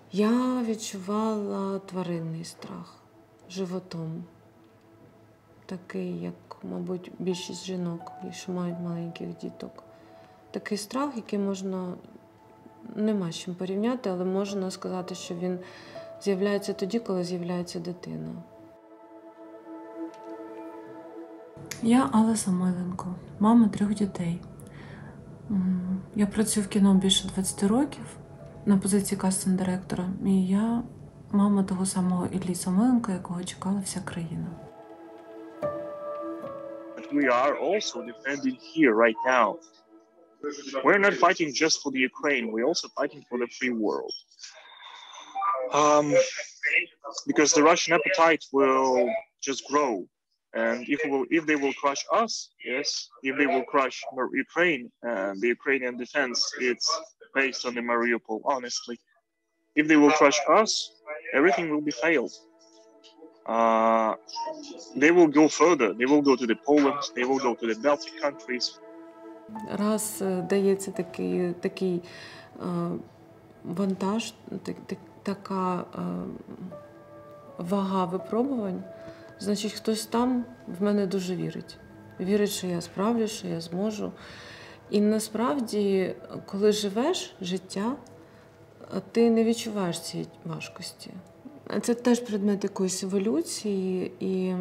Я відчувала тваринний страх животом. Такий, як, мабуть, більшість жінок, що мають маленьких діток. Такий страх, який можна, нема з чим порівняти, але можна сказати, що він з'являється тоді, коли з'являється дитина. Я Алла Самойленко, мама 3 дітей. Я працюю в кіно більше 20 років на позиції кастинг-директора. І я мама того самого Іллі Самойленка, якого чекала вся країна. We are also defending here right now. We're not fighting just for the Ukraine, we're also fighting for the free world. Because the Russian appetite will just grow. And if they will crush us, yes, if they will crush Ukraine, and the Ukrainian defense, it's based on the Mariupol, honestly. If they will crush us, everything will be failed. They will go further. They will go to the Poland, they will go to the Baltic countries. Раз дається такий вантаж, така вага випробувань, значить, хтось там в мене дуже вірить. Вірить, що я справлюсь, що я зможу. І насправді, коли живеш життя, ти не відчуваєш цієї важкості. Це теж предмет якоїсь еволюції, і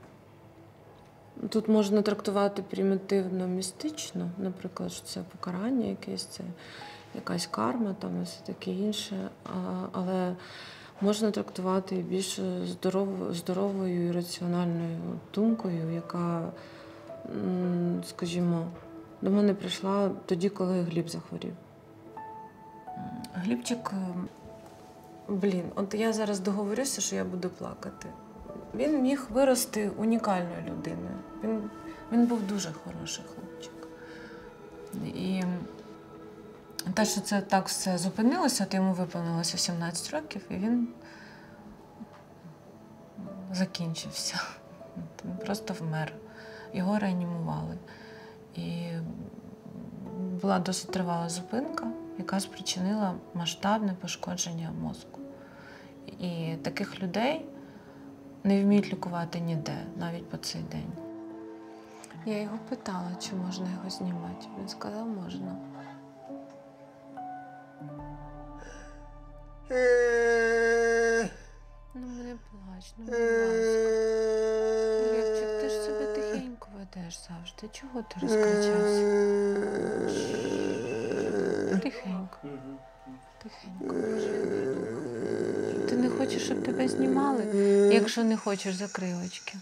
тут можна трактувати примітивно-містично, наприклад, що це покарання якесь, це якась карма, там і все таке інше, але можна трактувати більш здоровою і раціональною думкою, яка, скажімо, до мене прийшла тоді, коли Гліб захворів. Глібчик, от я зараз договорюся, що я буду плакати. Він міг вирости унікальною людиною. Він був дуже хороший хлопчик. І те, що це так все зупинилося, то йому виповнилося 17 років, і він закінчився. Він просто вмер. Його реанімували. І була досить тривала зупинка, яка спричинила масштабне пошкодження мозку. І таких людей не вміють лікувати ніде, навіть по цей день. Я його питала, чи можна його знімати. Він сказав, можна. Ну, не плач, ну, будь ласка. Лєвчик, ти ж себе тихенько ведеш завжди. Чого ти розкричався? Тихенько. Тихенько. Ти не хочеш, щоб тебе знімали? Якщо не хочеш, закрий очки.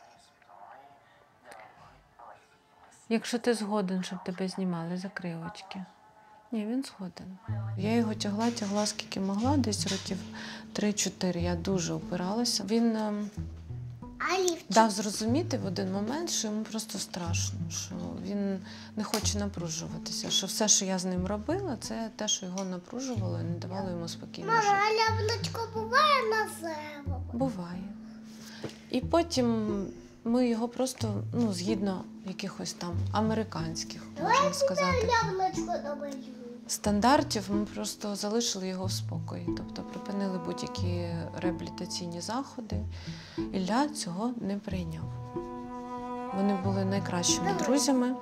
Якщо ти згоден, щоб тебе знімали, закрий очки. Ні, він згоден. Я його тягла скільки могла, десь років 3-4. Я дуже опиралася. Він дав зрозуміти в один момент, що йому просто страшно, що він не хоче напружуватися, що все, що я з ним робила, це те, що його напружувало і не давало йому спокійно жити. Мама, а яблучко буває на себе? Буває. І потім ми його просто, згідно якихось там американських, можна сказати, стандартів, ми просто залишили його в спокої. Тобто припинили будь-які реабілітаційні заходи. Ілля цього не прийняв. Вони були найкращими друзями.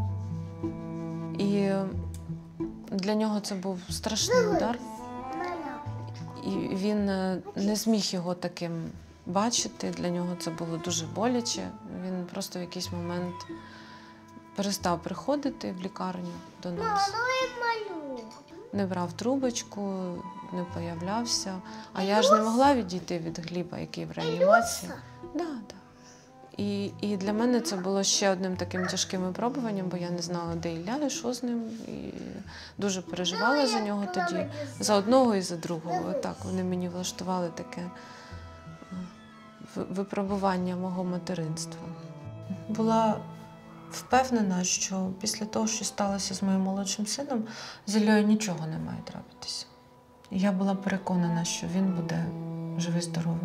І для нього це був страшний удар. І він не зміг його таким бачити. Для нього це було дуже боляче. Він просто в якийсь момент перестав приходити в лікарню до нас. Не брав трубочку, не появлявся. А я ж не могла відійти від Гліба, який в реанімації. Да. І для мене це було ще одним таким тяжким випробуванням, бо я не знала, де Ілля і що з ним. І дуже переживала за нього тоді, за одного і за другого. Отак вони мені влаштували таке випробування мого материнства. Була впевнена, що після того, що сталося з моїм молодшим сином, з Іллею нічого не має трапитися. І я була переконана, що він буде живий-здоровий.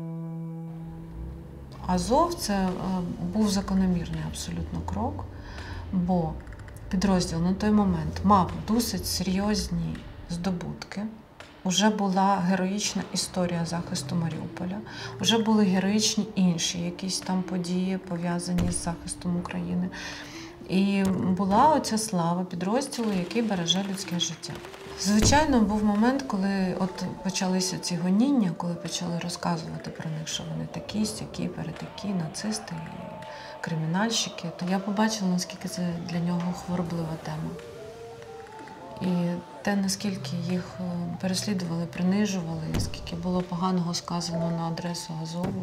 Азов – це був закономірний абсолютно крок, бо підрозділ на той момент мав досить серйозні здобутки Уже була героїчна історія захисту Маріуполя, вже були героїчні інші якісь там події, пов'язані з захистом України. І була оця слава підрозділу, який береже людське життя. Звичайно, був момент, коли от почалися ці гоніння, коли почали розказувати про них, що вони такі, сякі, перетакі, нацисти, і кримінальщики. То я побачила, наскільки це для нього хвороблива тема. І те, наскільки їх переслідували, принижували, і скільки було поганого сказано на адресу Азову.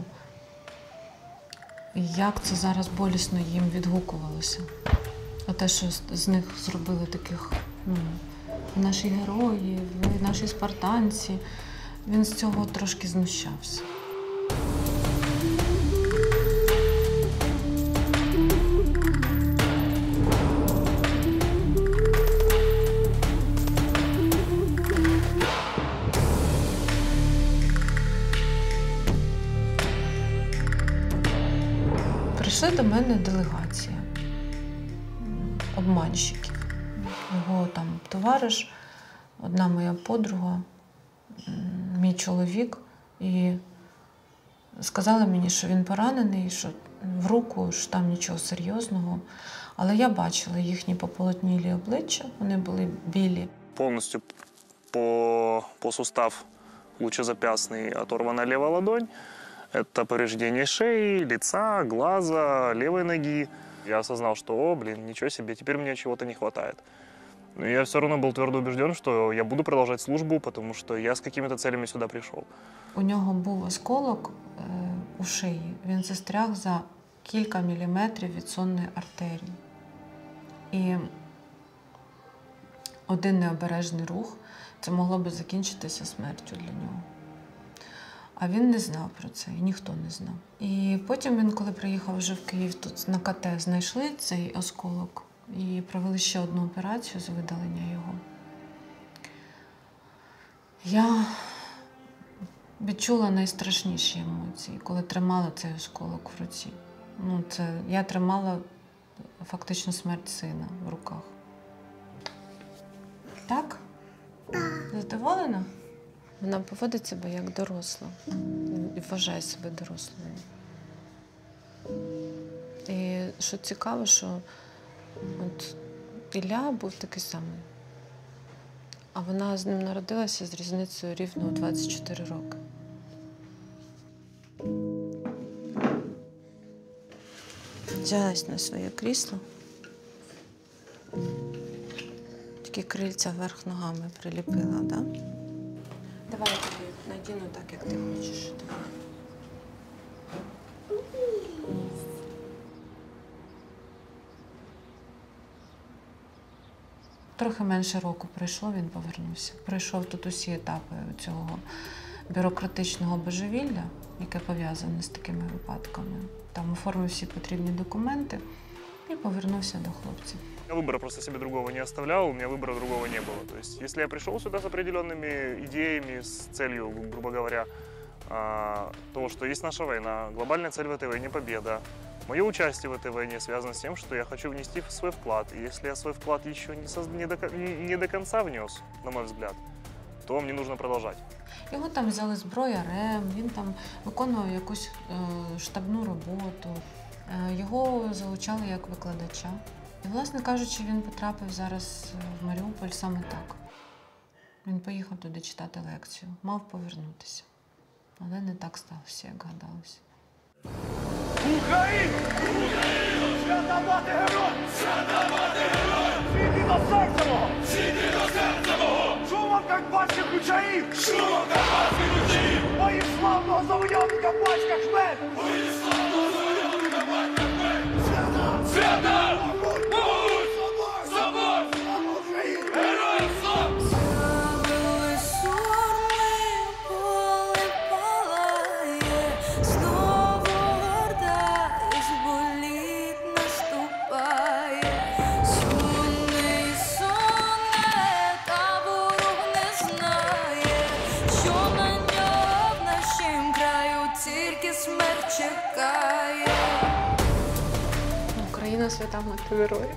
І як це зараз болісно їм відгукувалося. А те, що з них зробили таких, наші герої, наші спартанці, він з цього трошки знущався. Прийшли до мене делегація обманщиків. Його там товариш, одна моя подруга, мій чоловік. І сказали мені, що він поранений, що в руку, що там нічого серйозного. Але я бачила їхні пополотнілі обличчя, вони були білі. Повністю по сустав лучезапястный оторвана левая ладонь. Это повреждение шеи, лица, глаза, левой ноги. Я осознал, что, ничего себе, теперь мне чего-то не хватает. Но я все равно был твердо убежден, что я буду продолжать службу, потому что я с какими-то целями сюда пришел. У нього був осколок у шиї. Він застряг за кілька міліметрів від сонної артерії. І один необережний рух, це могло би закінчитися смертю для нього. А він не знав про це, і ніхто не знав. І потім він, коли приїхав вже в Київ, тут на КТ знайшли цей осколок і провели ще одну операцію з видалення його. Я відчула найстрашніші емоції, коли тримала цей осколок в руці. Я тримала фактично смерть сина в руках. Так? Задоволена? Вона поводить себе як доросла і вважає себе дорослою. І що цікаво, що от Ілля був такий самий. А вона з ним народилася з різницею рівно у 24 роки. Взялась на своє крісло. Тільки крильця вверх ногами приліпила, так? Да? Давай я тобі надіну так, як ти хочеш. Давай. Трохи менше року пройшло, він повернувся. Пройшов тут усі етапи цього бюрократичного божевілля, яке пов'язане з такими випадками. Там оформив всі потрібні документи і повернувся до хлопців. Я выбора просто себе другого не оставлял, у меня выбора другого не было. То есть, если я пришел сюда с определенными идеями, с целью, грубо говоря, того, что есть наша война, глобальная цель в этой войне – победа. Мое участие в этой войне связано с тем, что я хочу внести свой вклад. И если я свой вклад еще не до конца внес, на мой взгляд, то мне нужно продолжать. Його там взяли зброярем, він там виконував якусь штабну роботу. Його залучали як викладача. І, власне кажучи, він потрапив зараз в Маріуполь саме так. Він поїхав туди читати лекцію, мав повернутися. Але не так сталося, як гадалося. Україна! Україна! Свята мати герой! Свята мати герой! Світи до серця мого! Світи до серця мого! Шумом карпатських ключаїв! Шумом карпатських ключаїв! Моїм славного завойовника батька Хмель! Моїм славного завойовника батька Хмель! Свята! Свята! Могуть! Собор! Слава Україні! Героям слава! Україна свята мати героїв.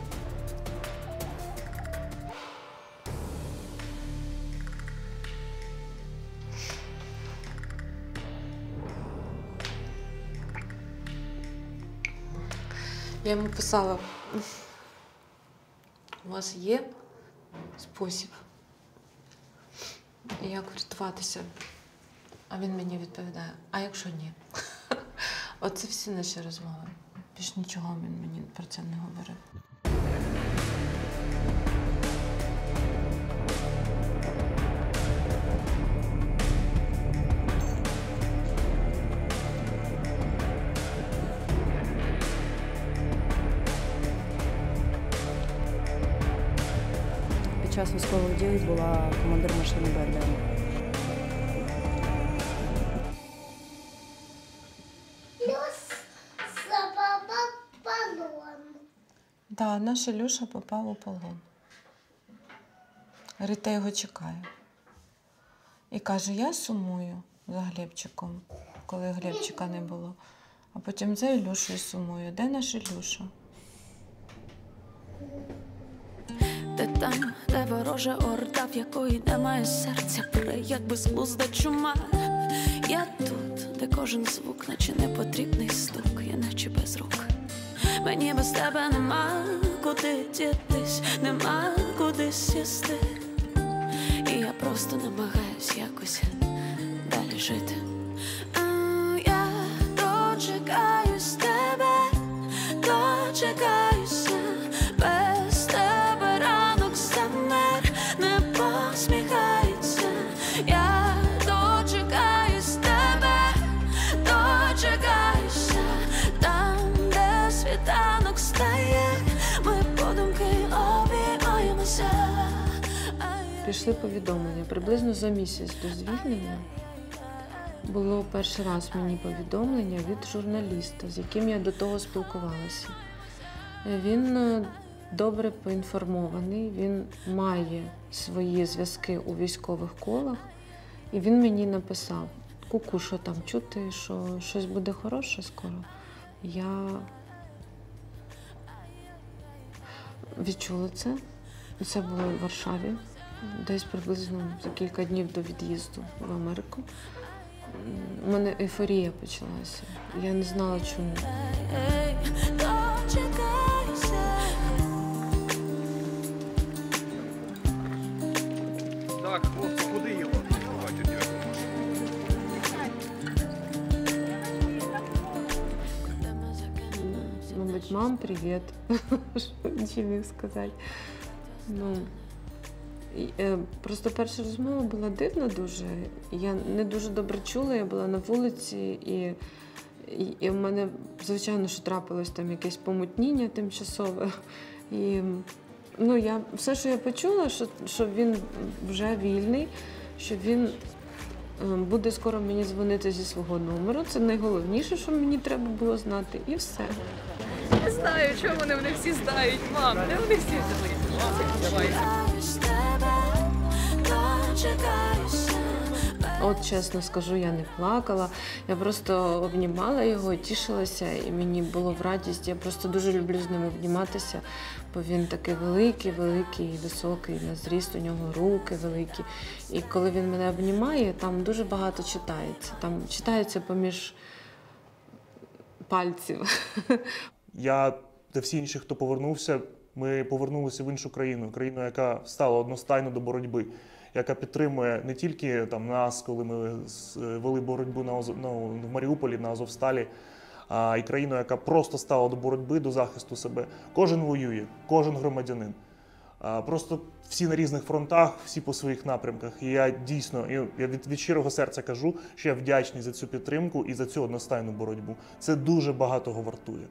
Я йому писала, у вас є спосіб, як врятуватися? А він мені відповідає, а якщо ні? Оце всі наші розмови. Більш нічого він мені про це не говорив. Під час військових дій була командир машини БРДМ. Плюс запала полон. Так, наш Ілюша попав у полон. Рита його чекає. І каже, я сумую за Глебчиком, коли Глебчика не було. А потім за Ілюшею сумую. Де наш Ілюша? Ти там, де ворожа орда, в якої немає серця, пре, як безглузда чума. Я тут, де кожен звук, наче непотрібний стук, я наче без рук. Мені без тебе нема куди дітись, нема куди сісти. І я просто намагаюсь якось далі жити. Я дочекаюсь тебе, дочекаюся. Без тебе ранок замер, не посміхається. Я дочекаюсь тебе, дочекаюся. Там, де світанок стає, ми подумки обіймаємося. Пішли повідомлення. Приблизно за місяць до звільнення було перший раз мені повідомлення від журналіста, з яким я до того спілкувалася. Він добре поінформований, він має свої зв'язки у військових колах, і він мені написав: «Ку-ку, що там чути, що щось буде хороше скоро?» Я відчула це. Це було в Варшаві, десь приблизно за кілька днів до від'їзду в Америку. У мене ейфорія почалася. Я не знала, чому. Так, хлопці, куди його? Давайте дякую. Мабуть, мам, привіт. Що міг сказати. Просто перша розмова була дивна дуже. Я не дуже добре чула, я була на вулиці, і в мене, звичайно, що трапилось там якесь помутніння тимчасове. І все, що я почула, що він вже вільний, що він буде скоро мені дзвонити зі свого номеру. Це найголовніше, що мені треба було знати, і все. Не знаю, чому вони всі знають, мам, де вони всі взяли? От чесно скажу, я не плакала, я просто обнімала його, тішилася, і мені було в радість. Я просто дуже люблю з ним обніматися, бо він такий великий, високий, на зріст, у нього руки великі. І коли він мене обнімає, там дуже багато читається. Там читається поміж пальців. Я та всі інші, хто повернувся, ми повернулися в іншу країну, країну, яка стала одностайно до боротьби, яка підтримує не тільки там нас, коли ми вели боротьбу в Маріуполі, на Азовсталі, а й країну, яка просто стала до боротьби, до захисту себе. Кожен воює, кожен громадянин. Просто всі на різних фронтах, всі по своїх напрямках. І я дійсно, я від щирого серця кажу, що я вдячний за цю підтримку і за цю одностайну боротьбу. Це дуже багатого вартує.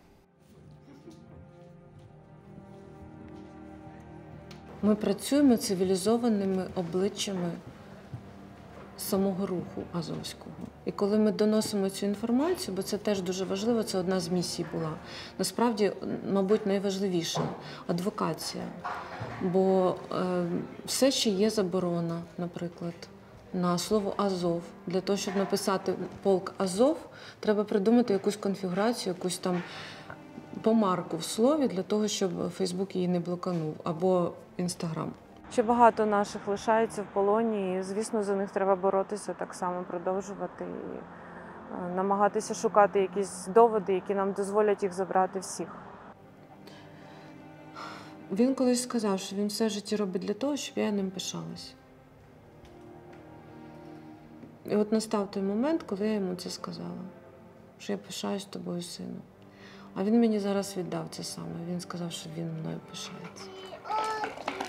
Ми працюємо цивілізованими обличчями самого руху азовського. І коли ми доносимо цю інформацію, бо це теж дуже важливо, це одна з місій була. Насправді, мабуть, найважливіша – адвокація. Бо все ще є заборона, наприклад, на слово «Азов». Для того, щоб написати «полк Азов», треба придумати якусь конфігурацію, якусь там помарку в слові, для того, щоб Фейсбук її не блоканув, або Інстаграм. Ще багато наших лишається в полоні, і, звісно, за них треба боротися, так само продовжувати. І намагатися шукати якісь доводи, які нам дозволять їх забрати всіх. Він колись сказав, що він все в житті робить для того, щоб я ним пишалась. І от настав той момент, коли я йому це сказала, що я пишаюсь тобою, сину. А він мені зараз віддав це саме. Він сказав, що він мною пишається.